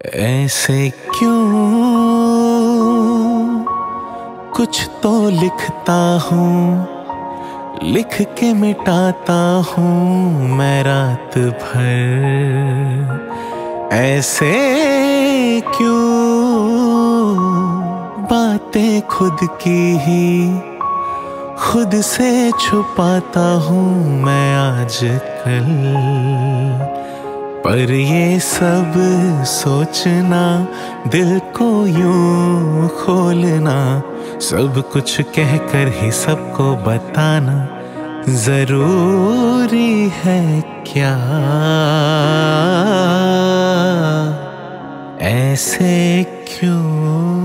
ऐसे क्यों कुछ तो लिखता हूँ, लिख के मिटाता हूँ मैं रात भर। ऐसे क्यों बातें खुद की ही खुद से छुपाता हूँ मैं आजकल। पर ये सब सोचना, दिल को यूं खोलना, सब कुछ कहकर ही सबको बताना जरूरी है क्या? ऐसे क्यों?